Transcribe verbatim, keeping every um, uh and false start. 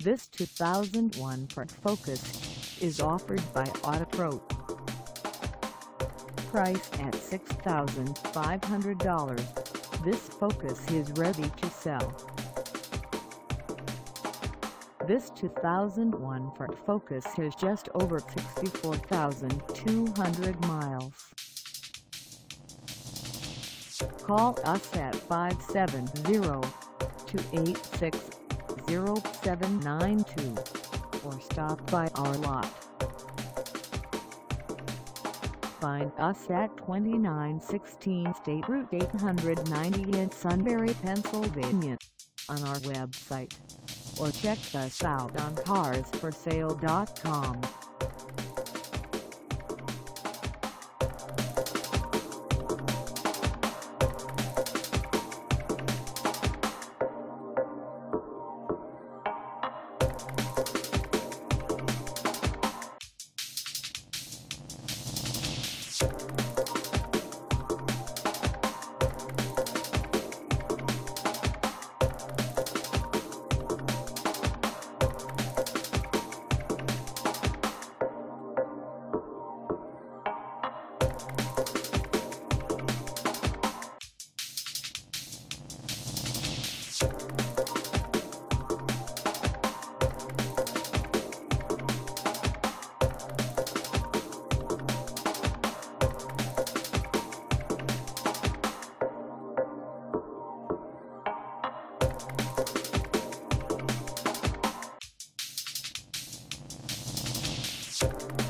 This two thousand one Ford Focus is offered by Autopro. Priced at six thousand five hundred dollars, this Focus is ready to sell. This two thousand one Ford Focus has just over sixty-four thousand two hundred miles. Call us at five seven zero, two eight six, zero seven nine two or stop by our lot. Find us at twenty-nine sixteen State Route eight ninety in Sunbury, Pennsylvania on our website, or check us out on cars for sale dot com. You